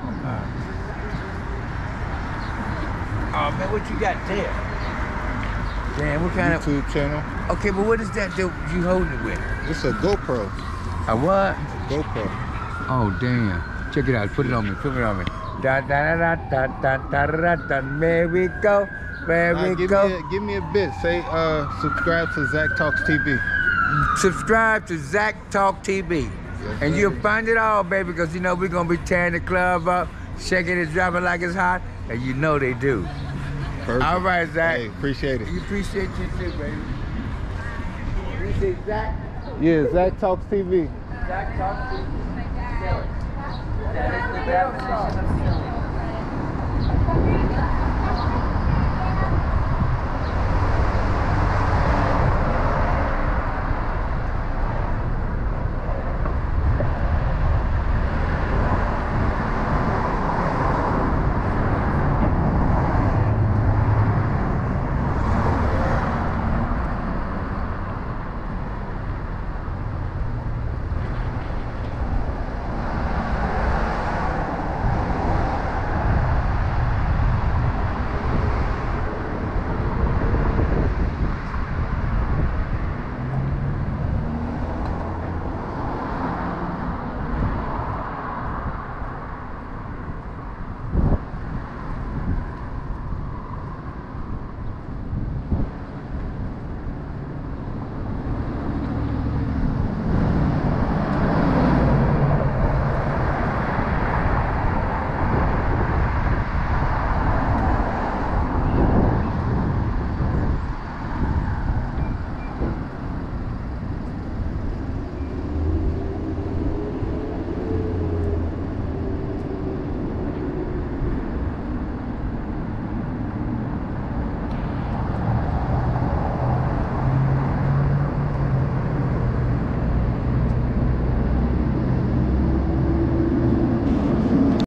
Oh man, what you got there? Damn, what kind YouTube channel. Okay, but what is that you holding it with? It's a GoPro. A what? GoPro. Oh damn. Check it out. Put it on me. Put it on me. Da da da da da da da da. There we go. There we go. Give me a bit. Say subscribe to ZAKTAWKSTV. Subscribe to ZAKTAWKSTV. Yes, and you'll find it all, baby, because you know we're gonna be tearing the club up, shaking it, dropping like it's hot, and you know they do. Perfect. All right, Zach. Hey, appreciate it. You appreciate you too, baby. You say Zach? Yeah, ZAKTAWKSTV. ZAKTAWKSTV. That is the bad position of